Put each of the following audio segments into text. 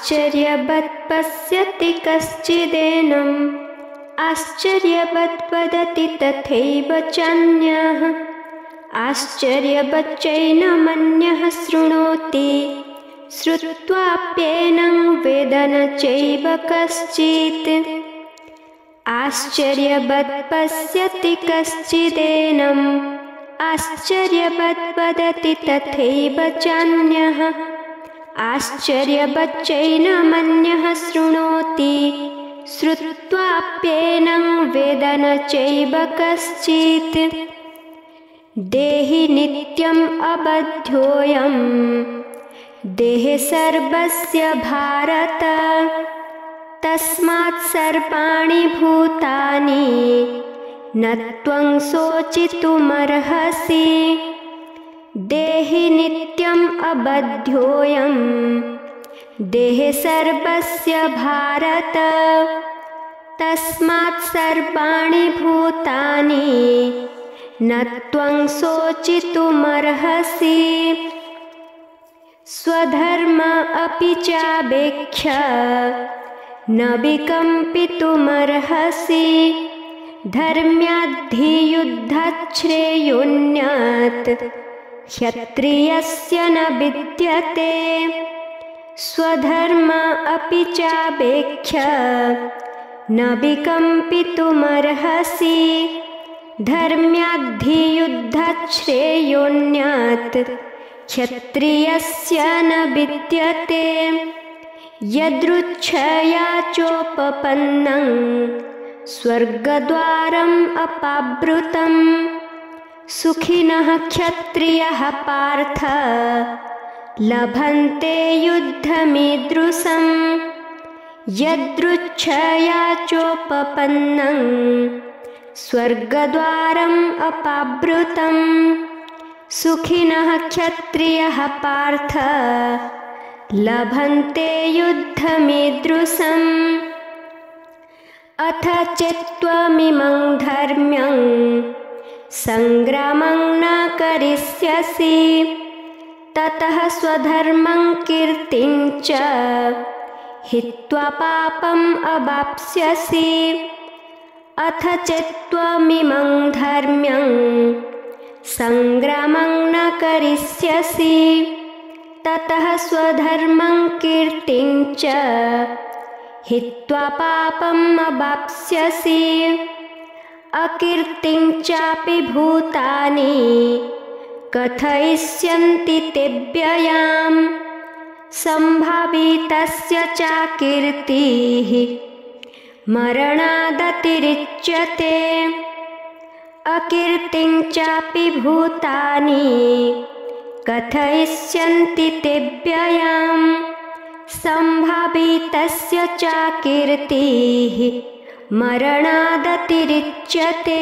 आश्चर्यवत् पश्यति कश्चिदेनम् आश्चर्यवत् वदति तथैव चान्यः आश्चर्यवच्चैनमन्यः शृणोति श्रुत्वाप्येनं वेद न चैव कश्चित् आश्चर्यवत् पश्यति कश्चिदेनम् आश्चर्यवत् वदति तथैव चान्यः आश्चर्यवच्चैनमन्यः शृणोति श्रुत्वाप्येनं वेद न चैव कश्चित् देहि नित्यम् अबध्योऽयं देहे सर्वस्य भारत तस्मात् सर्वाणि भूतानि न त्वं शोचितुमर्हसि देहि नित्यम् अबध्योऽयं देहे सर्वस्य भारत तस्मात् सर्वाणि भूतानि न त्वं शोचितुमर्हसि स्वधर्म अपि चावेक्ष्य न विकम्पितुमर्हसि धर्म्याद्धियुद्धात् श्रेयोऽन्यत् क्षत्रियस्य न विद्यते स्वधर्म अपि चावेक्ष्य न विकम्पितुमर्हसि धर्म्याद्धियुद्धात् श्रेयोऽन्यत् क्षत्रियस्य न विद्यते यदृच्छया चोपपन्नं स्वर्गद्वारम् अपावृतं सुखिनः क्षत्रियः पार्थ लभन्ते युद्धमीदृशं यदृच्छया चोपपन्नं स्वर्गद्वारम् अपावृतं सुखिनः क्षत्रियः पार्थ लभन्ते युद्धमीदृशम् अथ चेत्त्वमिमं धर्म्यं संग्रामं न करिष्यसि ततः स्वधर्मं कीर्तिं च हित्वा पापम् अवाप्स्यसि अथ चेत्त्वमिमं धर्म्यं संग्रामं न करिष्यसि ततः स्वधर्मं कीर्तिं च हित्वा पापम् अवाप्स्यसि अकीर्तिं चापि भूतानि कथयिष्यन्ति ते व्ययाम् सम्भावितस्य चाकीर्तिः मरणादतिरिच्यते अकीर्तिं चापि भूतानि कथयिष्यन्ति ते व्ययाम् सम्भावितस्य चाकीर्तिः मरणादतिरिच्यते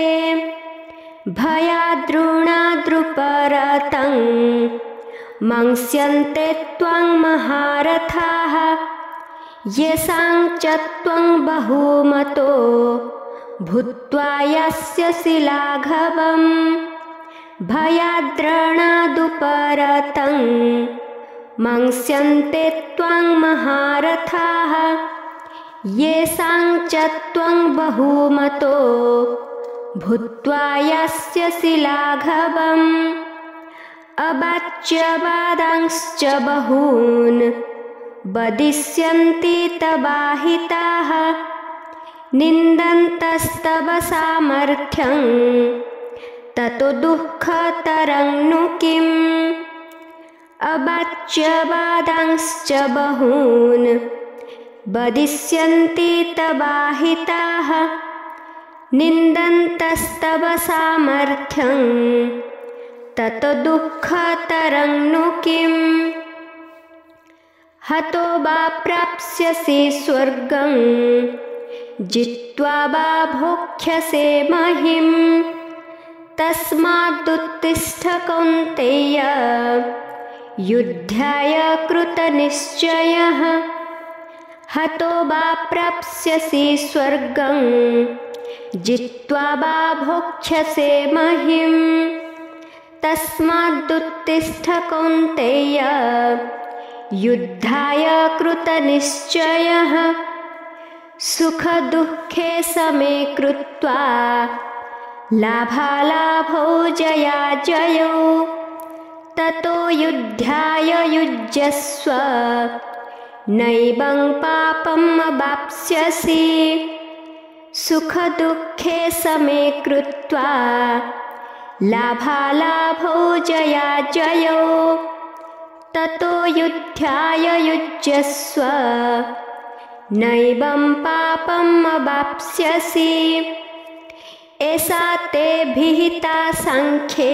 भयाद्रुणाद्रुपरतं मंस्यन्ते त्वं महारथाः येषां च त्वं बहुमतो भूत्वा यास्यसि लाघवम् भयाद्रणादुपरतं मंस्यन्ते त्वं महारथाः येषां च त्वं बहुमतो भूत्वा यास्यसि लाघवम् अवाच्यवादांश्च बहून् वदिष्यन्ति तवाहिताः निन्दन्तस्तव सामर्थ्यं ततो दुःखतरं नु किम् अवाच्यवादांश्च बहून् वदिष्यन्ति तवाहिताः निन्दन्तस्तव सामर्थ्यं ततो दुःखतरं नु किम् हतो वा प्राप्स्यसि स्वर्गं जित्वा वा भोक्ष्यसे महीम् तस्मादुत्तिष्ठ कौन्तेय युद्धाय कृतनिश्चयः हतो वा प्राप्स्यसि स्वर्गं जित्वा वा भोक्ष्यसे महीम् तस्मादुत्तिष्ठ कौन्तेय युद्धाय कृतनिश्चयः सुखदुःखे समे कृत्वा लाभालाभौ जयाजयौ ततो युद्धाय युज्यस्व नैवं पापम् अवाप्स्यसि। सुखदुःखे समे कृत्वा लाभालाभौ जयाजयौ ततो युद्धाय युज्यस्व नैवं पापम् अवाप्स्यसि। एषा ते विहिता सांख्ये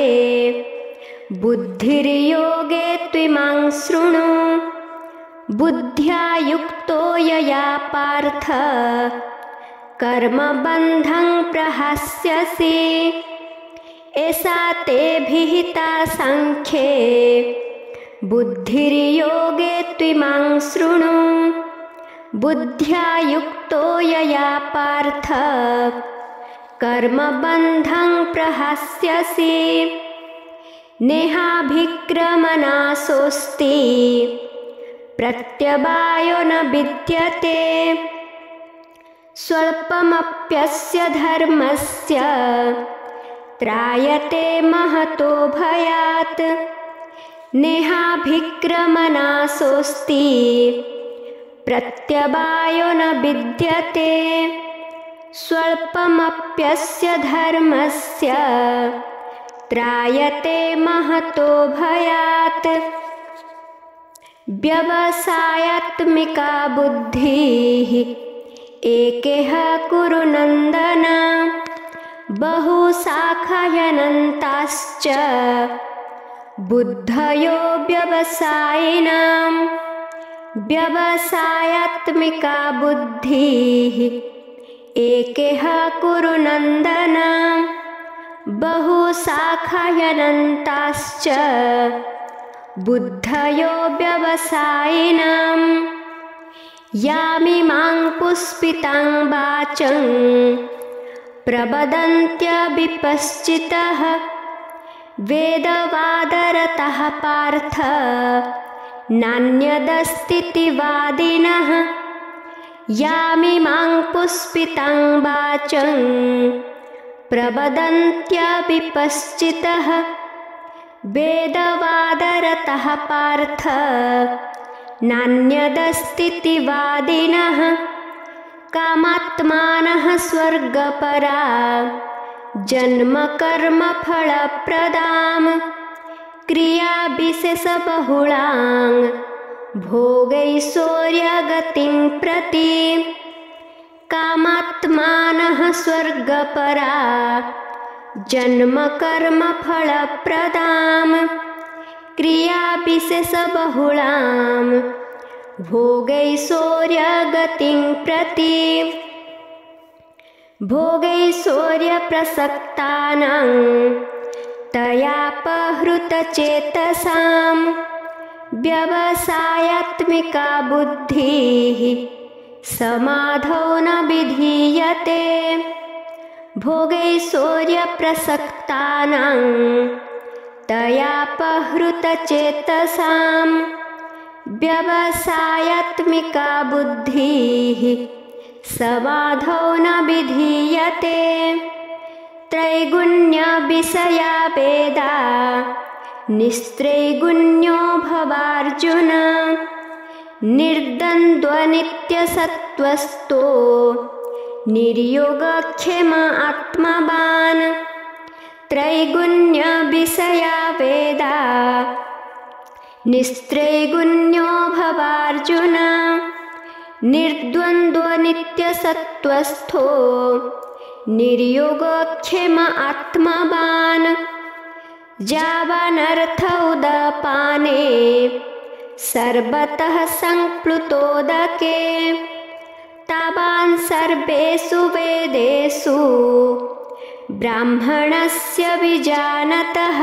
बुद्धिर्योगे त्विमां शृणु। बुद्ध्या युक्तो यया पार्थ कर्मबन्धं प्रहास्यसि। एषा ते विहिता सांख्ये बुद्धिर्योगे त्विमां शृणु। बुद्ध्या युक्तो यया पार्थ कर्मबन्धं प्रहास्यसि। नेहाभिक्रमनाशोऽस्ति प्रत्यवायो न विद्यते स्वल्पमप्यस्य धर्मस्य त्रायते महतो भयात्। नेहाभिक्रमनाशोऽस्ति प्रत्यवायो न विद्यते स्वल्पमप्यस्य धर्मस्य त्रायते महतो भयात्। व्यवसायात्मिका बुद्धिः एकेह कुरु नन्दन बहुशाखायनन्ताश्च बुद्धयो व्यवसायिनां। व्यवसायात्मिका बुद्धिः एकेह कुरु नन्दन बहुशाखायनन्ताश्च बुद्धयो व्यवसायिनां। यामिमां पुष्पितां वाचं प्रवदन्त्यविपश्चितः वेदवादरतः पार्थ नान्यदस्तीति वादिनः। यामिमां पुष्पितां वाचं प्रवदन्त्यविपश्चितः वेदवादरतः पार्थ नान्यदस्तीति वादिनः। कामात्मानः स्वर्गपरा जन्मकर्मफलप्रदां क्रियाविशेषबहुलां भोगैश्वर्यगतिं प्रति। कामात्मानः स्वर्गपरा जन्मकर्मफलप्रदां क्रियाविशेषबहुलां भोगैश्वर्यगतिं प्रति। भोगैश्वर्यप्रसक्तानां तयापहृतचेतसां व्यवसायात्मिका बुद्धिः समाधौ न विधीयते। भोगैश्वर्यप्रसक्तानां तयापहृतचेतसां व्यवसायात्मिका बुद्धिः समाधौ न विधीयते। त्रैगुण्यविषया वेदा निस्त्रैगुण्यो भवार्जुन निर्द्वन्द्वनित्यसत्त्वस्थो निर्योगक्षेम आत्मवान्। त्रैगुण्यविषया वेदा निस्त्रैगुण्यो भवार्जुन निर्द्वन्द्वनित्यसत्त्वस्थो निर्योगक्षेम आत्मवान्। यावानर्थ उदपाने सर्वतः संप्लुतोदके तावान् सर्वेषु वेदेषु ब्राह्मणस्य विजानतः।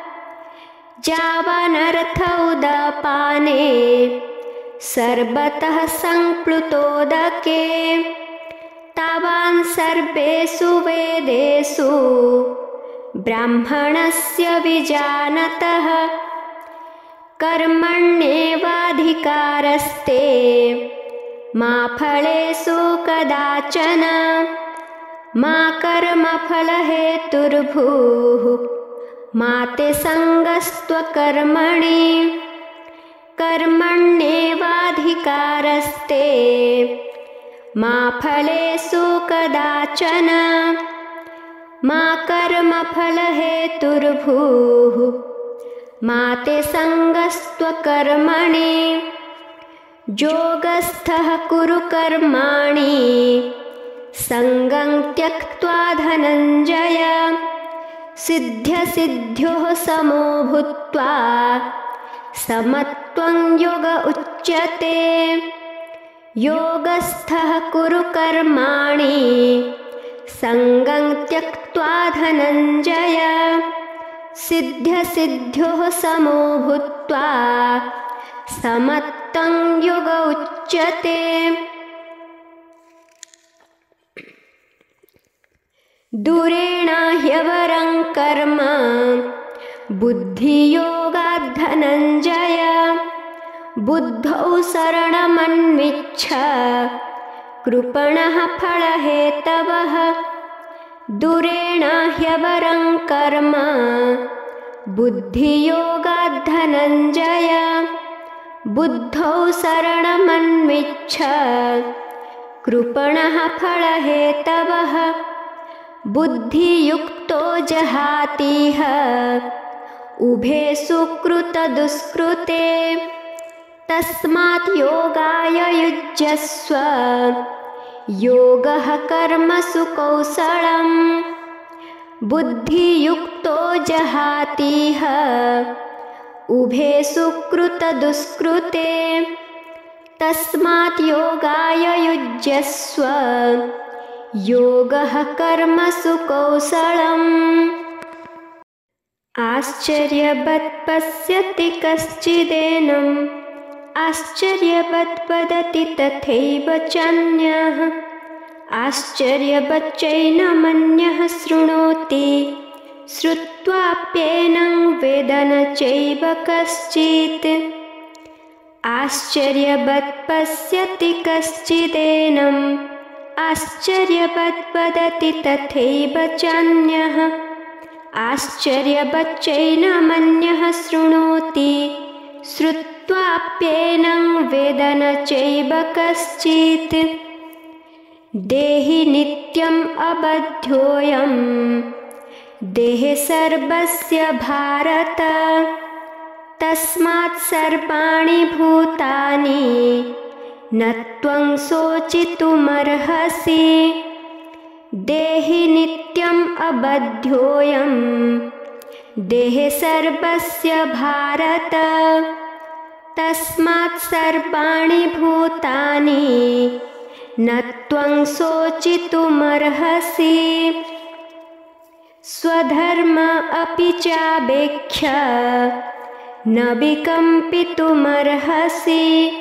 यावानर्थ उदपाने सर्वतः संप्लुतोदके तावान् सर्वेषु वेदेषु ब्राह्मणस्य विजानतः। कर्मण्येवाधिकारस्ते मा फलेषु कदाचन मा कर्मफलहेतुर्भूः मा ते सङ्गस्त्वकर्मणि कर्मण्येवाधिकारस्ते मा फलेषु कदाचन मा कर्मफलहेतुर्भूः मा ते सङ्गस्त्वकर्मणि योगस्थः कुरु कर्माणि सङ्गं त्यक्त्वा धनञ्जय सिद्ध्यसिद्ध्योः समो भूत्वा समत्वं योग उच्यते योगस्थः कुरु कर्माणि सङ्गं त्यक्त्वा धनञ्जय सिद्ध्यसिद्ध्योः समो भूत्वा समत्वं योग उच्यते। दूरेण ह्यवरं कर्म बुद्धियोगात् धनञ्जय बुद्धौ शरणमन्विच्छ कृपणः फलहेतवः दूरेण ह्यवरं कर्म बुद्धियोगात् धनञ्जय बुद्धौ शरणमन्विच्छ कृपणः फलहेतवः बुद्धियुक्तो जहातीह उभे सुकृतदुष्कृते तस्मात् योगाय युज्यस्व योगः कर्मसु कौशलम् बुद्धियुक्तो जहातीह उभे सुकृतदुष्कृते तस्मात् योगाय युज्यस्व योगः कर्मसु कौशलम्। आश्चर्यवत् पश्यति कश्चिदेनम् आश्चर्यवत् वदति तथैव चान्यः आश्चर्यवच्चैनमन्यः शृणोति श्रुत्वाप्येनं वेद न चैव कश्चित् आश्चर्यवत् पश्यति कश्चिदेनम् आश्चर्यवत् वदति तथैव चान्यः आश्चर्यवच्चैनमन्यः शृणोति श्रुत्वाप्येनं वेद न चैव कश्चित् देहि नित्यम् अबध्योऽयं देहे सर्वस्य भारत तस्मात् सर्वाणि भूतानि न त्वं शोचितुमर्हसि देहि नित्यम् अबध्योऽयं देहे सर्वस्य भारत तस्मात् सर्वाणि भूतानि न त्वं शोचितुमर्हसि स्वधर्म अपि चावेक्ष्य न विकम्पितुमर्हसि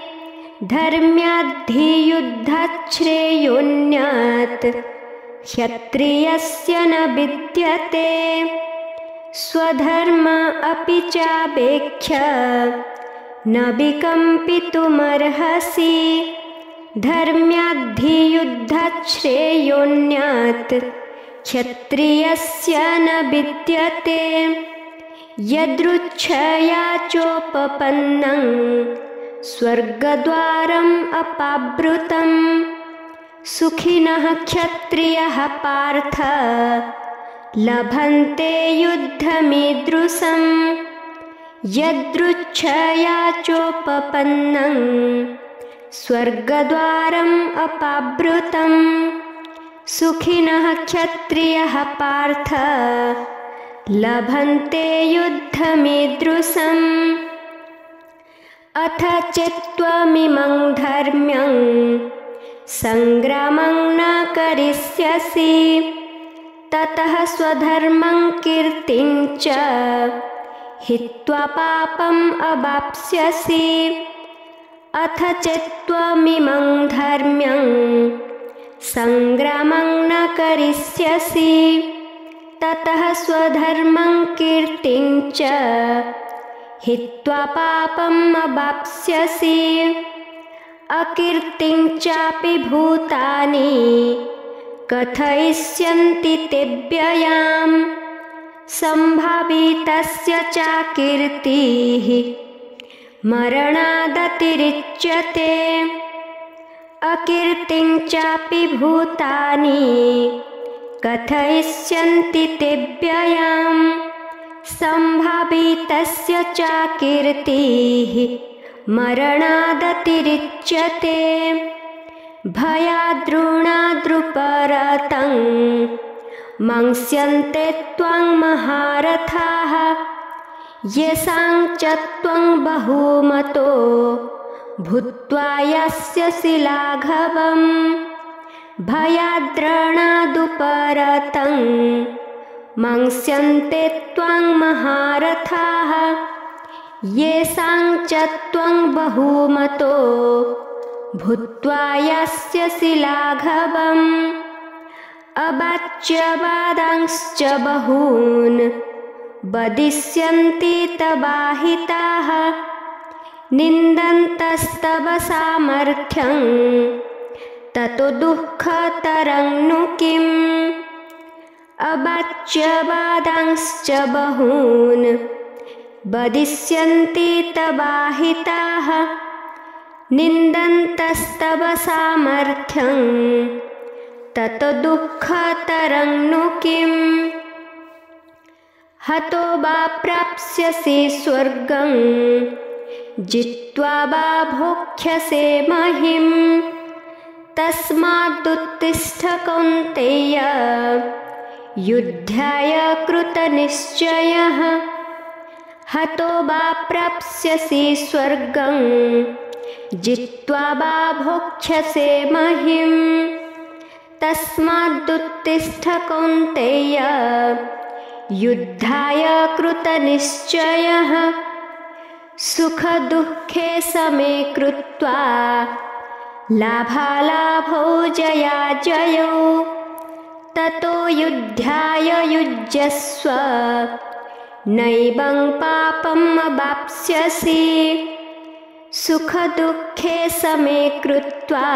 धर्म्याद्धियुद्धात् श्रेयोऽन्यत् क्षत्रियस्य न विद्यते स्वधर्म अपि चावेक्ष्य न विकम्पितुमर्हसि धर्म्याद्धियुद्धात् श्रेयोऽन्यत् क्षत्रियस्य न विद्यते यदृच्छया चोपपन्नं स्वर्गद्वारम् अपावृतं सुखिनः क्षत्रियः पार्थ लभन्ते युद्धमीदृशं यदृच्छया चोपपन्नं स्वर्गद्वारम् अपावृतं सुखिनः क्षत्रियः पार्थ लभन्ते युद्धमीदृशम् अथ चेत्त्वमिमं धर्म्यं संग्रामं न करिष्यसि ततः स्वधर्मं कीर्तिं च हित्वा पापम् अवाप्स्यसि अथ चेत्त्वमिमं धर्म्यं संग्रामं न करिष्यसि ततः स्वधर्मं कीर्तिं च हित्वा पापम् अवाप्स्यसि अकीर्तिं चापि भूतानि कथयिष्यन्ति ते व्ययाम् सम्भावितस्य चाकीर्तिः मरणादतिरिच्यते अकीर्तिं चापि भूतानि कथयिष्यन्ति ते व्ययाम् सम्भावितस्य चाकीर्तिः मरणादतिरिच्यते भयाद्रुणाद्रुपरतं मंस्यन्ते त्वं महारथाः येषां च त्वं बहुमतो भूत्वा यास्यसि लाघवम् भयाद्रणादुपरतं मंस्यन्ते त्वं महारथाः येषां च त्वं बहुमतो भूत्वा यास्यसि लाघवम् अवाच्यवादांश्च बहून् वदिष्यन्ति तवाहिताः निन्दन्तस्तव सामर्थ्यं ततो दुःखतरं नु किम् अवाच्यवादांश्च बहून् वदिष्यन्ति तवाहिताः निन्दन्तस्तव सामर्थ्यं ततो दुःखतरं नु किम् हतो वा प्राप्स्यसि स्वर्गं जित्वा वा भोक्ष्यसे महीम् तस्मादुत्तिष्ठ कौन्तेय युद्धाय कृतनिश्चयः हतो वा प्राप्स्यसि स्वर्गं जित्वा वा भोक्ष्यसे महीम् तस्मादुत्तिष्ठ कौन्तेय युद्धाय कृतनिश्चयः सुखदुःखे समे कृत्वा लाभालाभौ जयाजयौ ततो युद्धाय युज्यस्व नैवं पापम् अवाप्स्यसि सुखदुःखे समे कृत्वा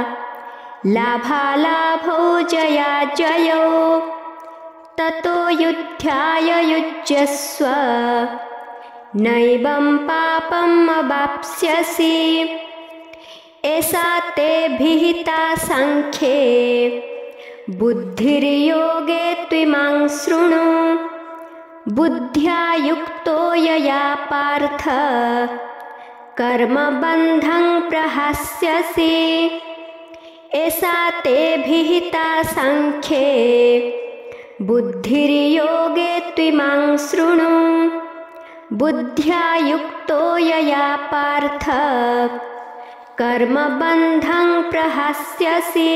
लाभालाभौ जयाजयौ ततो युद्धाय युज्यस्व नैवं पापम् अवाप्स्यसि एषा ते विहिता सांख्ये बुद्धिर्योगे त्विमां शृणु बुद्ध्या युक्तो यया पार्थ कर्मबन्धं प्रहास्यसि एषा ते विहिता सांख्ये बुद्धिर्योगे त्विमां शृणु बुद्ध्या युक्तो यया पार्थ कर्मबन्धं प्रहास्यसि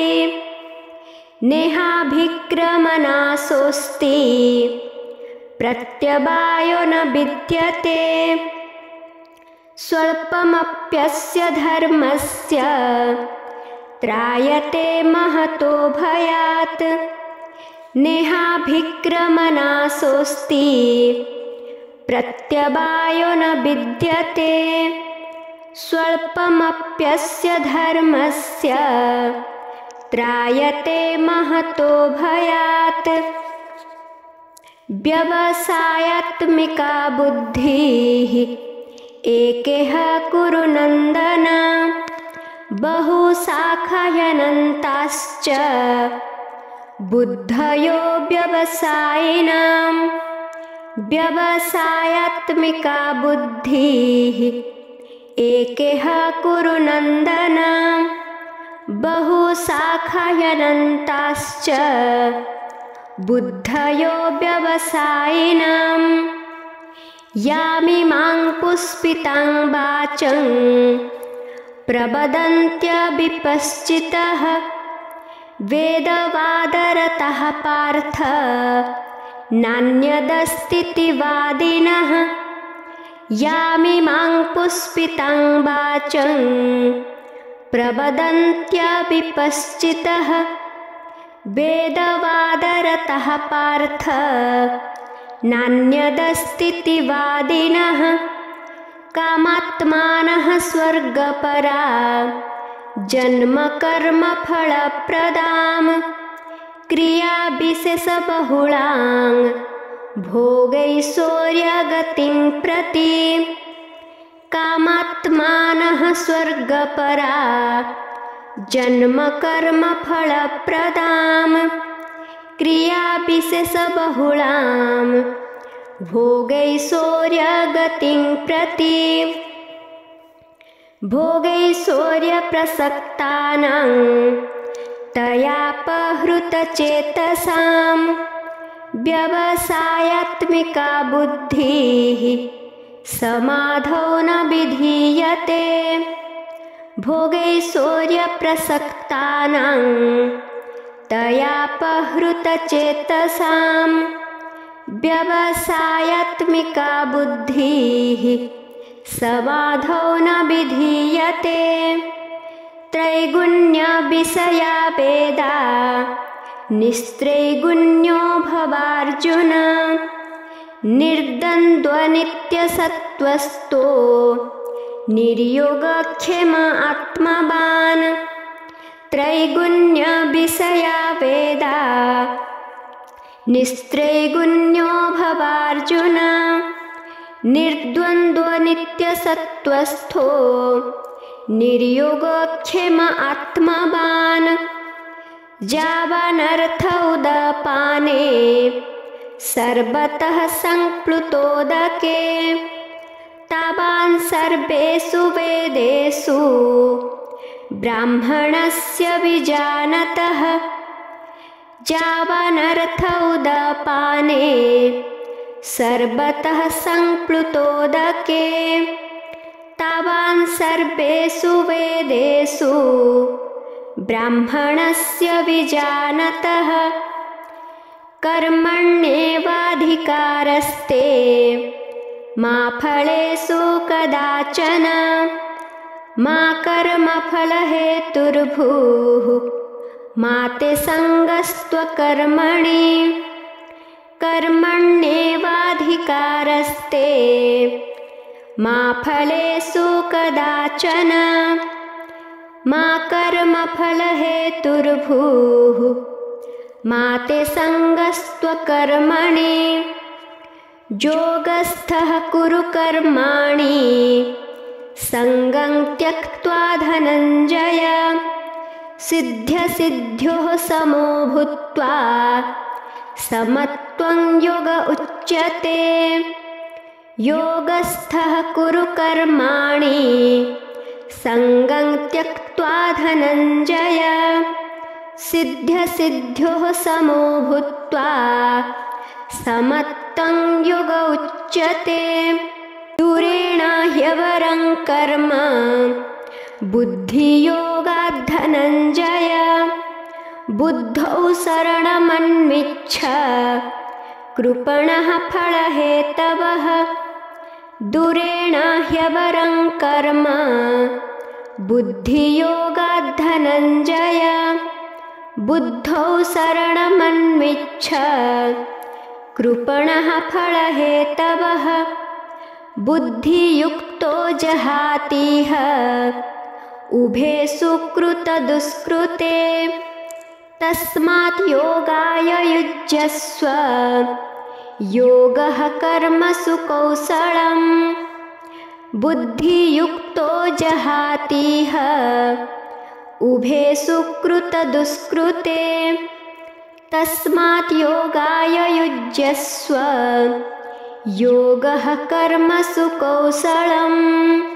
नेहाभिक्रमनाशोऽस्ति प्रत्यवायो न विद्यते स्वल्पमप्यस्य धर्मस्य त्रायते महतो भयात् नेहाभिक्रमनाशोऽस्ति प्रत्यवायो न विद्यते स्वल्पमप्यस्य धर्मस्य त्रायते महतो भयात् व्यवसायात्मिका बुद्धिः एकेह कुरु नन्दन बहुशाखायनन्ताश्च बुद्धयो व्यवसायिनां व्यवसायात्मिका बुद्धिः एकेह कुरु नन्दन बहुशाखायनन्ताश्च बुद्धयो व्यवसायिनां यामिमां पुष्पितां वाचं प्रवदन्त्यविपश्चितः वेदवादरतः पार्थ नान्यदस्तीति वादिनः यामिमां पुष्पितां वाचं प्रवदन्त्यविपश्चितः वेदवादरतः पार्थ नान्यदस्तीति वादिनः कामात्मानः स्वर्गपरा जन्मकर्मफलप्रदां क्रियाविशेषबहुलां भोगैश्वर्यगतिं प्रति कामात्मानः स्वर्गपरा जन्मकर्मफलप्रदां क्रियाविशेषबहुलां भोगैश्वर्यगतिं प्रति भोगैश्वर्यप्रसक्तानां तयापहृतचेतसां व्यवसायात्मिका बुद्धिः समाधौ न विधीयते भोगैश्वर्यप्रसक्तानां तयापहृतचेतसां व्यवसायात्मिका बुद्धिः समाधौ न विधीयते त्रैगुण्यविषया वेदा निस्त्रैगुण्यो भवार्जुन निर्द्वन्द्वनित्यसत्त्वस्थो निर्योगक्षेम आत्मवान् त्रैगुण्यविषया वेदा निस्त्रैगुण्यो भवार्जुन निर्द्वन्द्वनित्यसत्त्वस्थो निर्योगक्षेम आत्मवान् यावानर्थ उदपाने सर्वतः संप्लुतोदके तावान् सर्वेषु वेदेषु ब्राह्मणस्य विजानतः यावानर्थ उदपाने सर्वतः संप्लुतोदके तावान् सर्वेषु वेदेषु ब्राह्मणस्य विजानतः कर्मण्येवाधिकारस्ते मा फलेषु कदाचन मा कर्मफलहेतुर्भूः मा ते सङ्गस्त्वकर्मणि कर्मण्येवाधिकारस्ते मा फलेषु कदाचन मा कर्मफलहेतुर्भूः मा ते सङ्गस्त्वकर्मणि योगस्थः कुरु कर्माणि सङ्गं त्यक्त्वा धनञ्जय सिद्ध्यसिद्ध्योः समो भूत्वा समत्वं योग उच्यते योगस्थः कुरु कर्माणि सङ्गं त्यक्त्वा धनञ्जय सिद्ध्यसिद्ध्योः समो भूत्वा समत्वं योग उच्यते दूरेण ह्यवरं कर्म बुद्धियोगात् धनञ्जय बुद्धौ शरणमन्विच्छ कृपणः फलहेतवः दूरेण ह्यवरं कर्म बुद्धियोगात् धनञ्जय बुद्धौ शरणमन्विच्छ कृपणः फलहेतवः बुद्धियुक्तो जहातीह उभे सुकृतदुष्कृते तस्मात् योगाय युज्यस्व योगः कर्मसु कौशलम् बुद्धियुक्तो जहातीह उभे सुकृतदुष्कृते तस्मात् योगाय युज्यस्व योगः कर्मसु कौशलम्।